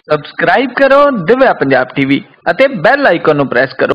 Subscribe ਕਰੋ Divya Punjab TV ਅਤੇ bell icon ਨੂੰ ਪ੍ਰੈਸ ਕਰੋ।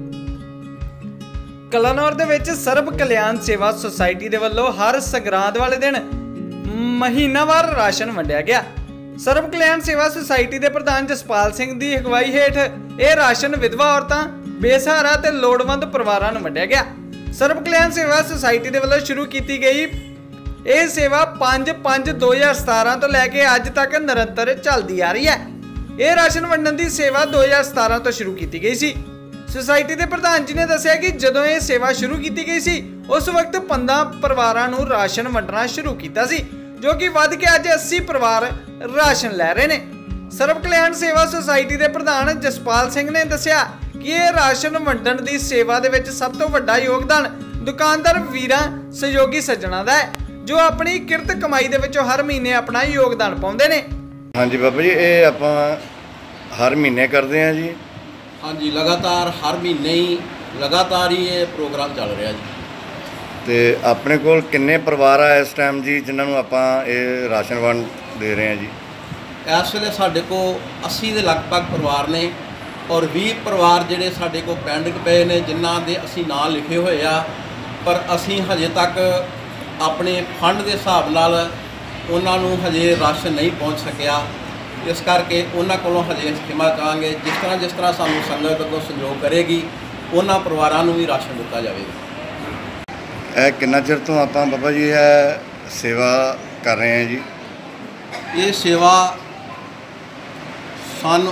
ਕਲਾਨੌਰ ਦੇ ਵਿੱਚ ਸਰਬ ਕਲਿਆਣ ਸੇਵਾ ਸੁਸਾਇਟੀ ਦੇ ਵੱਲੋਂ ਹਰ ਸੰਗਰਾਂਦ ਵਾਲੇ ਦਿਨ ਮਹੀਨਾਵਾਰ ਰਾਸ਼ਨ ਵੰਡਿਆ ਗਿਆ। ਸਰਬ ਕਲਿਆਣ ਸੇਵਾ ਸੁਸਾਇਟੀ ਦੇ ਪ੍ਰਧਾਨ ਜਸਪਾਲ ਸਿੰਘ ਦੀ ਅਗਵਾਈ ਹੇਠ ਇਹ ਰਾਸ਼ਨ ਵਿਧਵਾ ਔਰਤਾਂ, ਬੇਸਹਾਰਾ ਤੇ ਲੋੜਵੰਦ ਪਰਿਵਾਰਾਂ ਨੂੰ ਵੰਡਿਆ ਗਿਆ। ਸਰਬ ਕਲਿਆਣ ਸੇਵਾ ਸੁਸਾਇਟੀ ਦੇ ਵੱਲੋਂ ਸ਼ੁਰੂ ਕੀਤੀ ਗਈ ਇਹ ਸੇਵਾ 5/5/2017 ਤੋਂ ਲੈ ਕੇ ਅੱਜ ਤੱਕ ਨਿਰੰਤਰ ਚੱਲਦੀ ਆ ਰਹੀ ਹੈ। ਇਹ ਰਾਸ਼ਨ ਵੰਡਣ ਦੀ ਸੇਵਾ 2017 ਤੋਂ ਸ਼ੁਰੂ ਕੀਤੀ ਗਈ ਸੀ। ਸੁਸਾਇਟੀ ਦੇ ਪ੍ਰਧਾਨ ਜੀ ਨੇ ਦੱਸਿਆ ਕਿ ਜਦੋਂ ਇਹ ਸੇਵਾ ਸ਼ੁਰੂ ਕੀਤੀ ਗਈ ਸੀ ਉਸ ਵਕਤ 15 ਪਰਿਵਾਰਾਂ ਨੂੰ ਰਾਸ਼ਨ ਵੰਡਣਾ ਸ਼ੁਰੂ ਕੀਤਾ ਸੀ, ਜੋ ਕਿ ਵੱਧ ਕੇ ਅੱਜ 80 ਪਰਿਵਾਰ ਰਾਸ਼ਨ ਲੈ ਰਹੇ ਨੇ। ਸਰਬ ਕਲਿਆਣ ਸੇਵਾ ਸੁਸਾਇਟੀ ਦੇ ਪ੍ਰਧਾਨ ਜਸਪਾਲ ਸਿੰਘ ਨੇ ਦੱਸਿਆ ਕਿ ਇਹ ਰਾਸ਼ਨ ਵੰਡਣ ਦੀ ਸੇਵਾ ਦੇ ਵਿੱਚ ਸਭ ਤੋਂ ਵੱਡਾ ਯੋਗਦਾਨ ਦੁਕਾਨਦਾਰ ਵੀਰਾਂ, ਸਹਿਯੋਗੀ ਸੱਜਣਾਂ ਦਾ ਹੈ, ਜੋ ਆਪਣੀ ਕਿਰਤ ਕਮਾਈ ਦੇ ਵਿੱਚੋਂ ਹਰ ਮਹੀਨੇ ਆਪਣਾ ਯੋਗਦਾਨ ਪਾਉਂਦੇ ਨੇ। ਹਾਂਜੀ ਬਾਬਾ ਜੀ, ਇਹ ਆਪਾਂ ਹਰ ਮਹੀਨੇ ਕਰਦੇ ਹਾਂ ਜੀ। ਹਾਂਜੀ, ਲਗਾਤਾਰ ਹਰ ਮਹੀਨੇ ਹੀ ਲਗਾਤਾਰ ਹੀ ਇਹ ਪ੍ਰੋਗਰਾਮ ਚੱਲ ਰਿਹਾ ਜੀ। ਤੇ ਆਪਣੇ ਕੋਲ ਕਿੰਨੇ ਪਰਿਵਾਰ ਆ ਇਸ ਟਾਈਮ ਜੀ ਜਿਨ੍ਹਾਂ ਨੂੰ ਆਪਾਂ ਇਹ ਰਾਸ਼ਨ ਵੰਡ ਦੇ ਰਹੇ ਹਾਂ ਜੀ? ਇਸ ਵੇਲੇ ਸਾਡੇ ਕੋਲ 80 ਦੇ ਲਗਭਗ ਪਰਿਵਾਰ ਨੇ ਔਰ 20 ਪਰਿਵਾਰ ਜਿਹੜੇ ਸਾਡੇ ਕੋਲ ਪੈਂਡਿੰਗ ਪਏ ਨੇ, ਜਿਨ੍ਹਾਂ ਦੇ ਅਸੀਂ ਨਾਂ ਲਿਖੇ ਹੋਏ ਆ, ਪਰ ਅਸੀਂ ਹਜੇ ਤੱਕ ਆਪਣੇ ਫੰਡ ਦੇ ਹਿਸਾਬ ਨਾਲ ਉਹਨਾਂ ਨੂੰ ਹਜੇ ਰਾਸ਼ਨ ਨਹੀਂ ਪਹੁੰਚ ਸਕਿਆ। ਇਸ ਕਰਕੇ ਉਹਨਾਂ ਕੋਲੋਂ ਹਜੇ ਖਿਮਾ ਚਾਹਾਂਗੇ। ਜਿਸ ਤਰ੍ਹਾਂ ਸਾਨੂੰ ਸੰਗਤ ਤੋਂ ਸਹਿਯੋਗ ਕਰੇਗੀ ਉਹਨਾਂ ਪਰਿਵਾਰਾਂ ਨੂੰ ਵੀ ਰਾਸ਼ਨ ਦਿੱਤਾ ਜਾਵੇਗਾ। ਇਹ ਕਿੰਨਾ ਚਿਰ ਤੋਂ ਆਪਾਂ ਬਾਬਾ ਜੀ ਇਹ ਸੇਵਾ ਕਰ ਰਹੇ ਹਾਂ ਜੀ? ਇਹ ਸੇਵਾ ਸਨ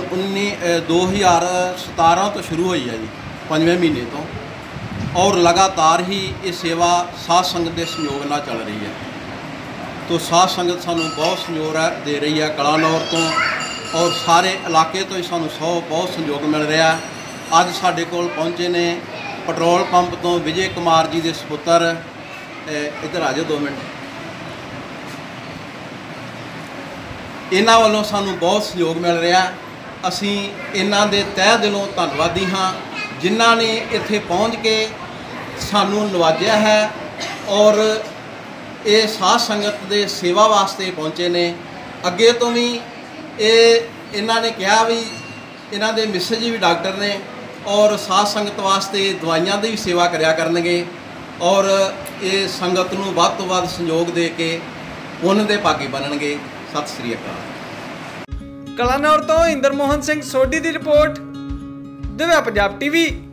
2017 ਤੋਂ ਸ਼ੁਰੂ ਹੋਈ ਹੈ ਜੀ, 5ਵੇਂ ਮਹੀਨੇ ਤੋਂ, ਔਰ ਲਗਾਤਾਰ ਹੀ ਇਹ ਸੇਵਾ ਸਾਧ ਸੰਗਤ ਦੇ ਸਹਿਯੋਗ ਨਾਲ ਚੱਲ ਰਹੀ ਹੈ। ਤੋ ਸਾਧ ਸੰਗਤ ਸਾਨੂੰ ਬਹੁਤ ਸਹਿਯੋਗ ਦੇ ਰਹੀ ਹੈ ਕਲਾਨੌਰ ਤੋਂ, ਔਰ ਸਾਰੇ ਇਲਾਕੇ ਤੋਂ ਹੀ ਸਾਨੂੰ ਬਹੁਤ ਸਹਿਯੋਗ ਮਿਲ ਰਿਹਾ। ਅੱਜ ਸਾਡੇ ਕੋਲ ਪਹੁੰਚੇ ਨੇ ਪੈਟਰੋਲ ਪੰਪ ਤੋਂ ਵਿਜੇ ਕੁਮਾਰ ਜੀ ਦੇ ਸਪੁੱਤਰ, ਇੱਧਰ ਆ ਜਾਓ 2 ਮਿੰਟ। ਇਹਨਾਂ ਵੱਲੋਂ ਸਾਨੂੰ ਬਹੁਤ ਸਹਿਯੋਗ ਮਿਲ ਰਿਹਾ। ਅਸੀਂ ਇਹਨਾਂ ਦੇ ਤਹਿ ਦਿਲੋਂ ਧੰਨਵਾਦੀ ਹਾਂ, ਜਿਨ੍ਹਾਂ ਨੇ ਇੱਥੇ ਪਹੁੰਚ ਕੇ ਸਾਨੂੰ ਨਵਾਜਿਆ ਹੈ ਔਰ ਇਹ ਸਾਧ ਸੰਗਤ ਦੇ ਸੇਵਾ ਵਾਸਤੇ ਪਹੁੰਚੇ ਨੇ। ਅੱਗੇ ਤੋਂ ਵੀ ਇਹਨਾਂ ਨੇ ਕਿਹਾ ਵੀ ਇਹਨਾਂ ਦੇ ਮਿਸੇਜ ਜੀ ਵੀ ਡਾਕਟਰ ਨੇ ਔਰ ਸਾਧ ਸੰਗਤ ਵਾਸਤੇ ਦਵਾਈਆਂ ਦੀ ਵੀ ਸੇਵਾ ਕਰਿਆ ਕਰਨਗੇ, ਔਰ ਇਹ ਸੰਗਤ ਨੂੰ ਵੱਧ ਤੋਂ ਵੱਧ ਸਹਿਯੋਗ ਦੇ ਕੇ ਉਹਨਾਂ ਦੇ ਭਾਗੀ ਬਣਨਗੇ। ਸਤਿ ਸ੍ਰੀ ਅਕਾਲ। ਕਲਾਨੌਰ ਤੋਂ ਇੰਦਰ ਮੋਹਨ ਸਿੰਘ ਸੋਢੀ ਦੀ ਰਿਪੋਰਟ, ਦਿਵਿਆ ਪੰਜਾਬ ਟੀਵੀ।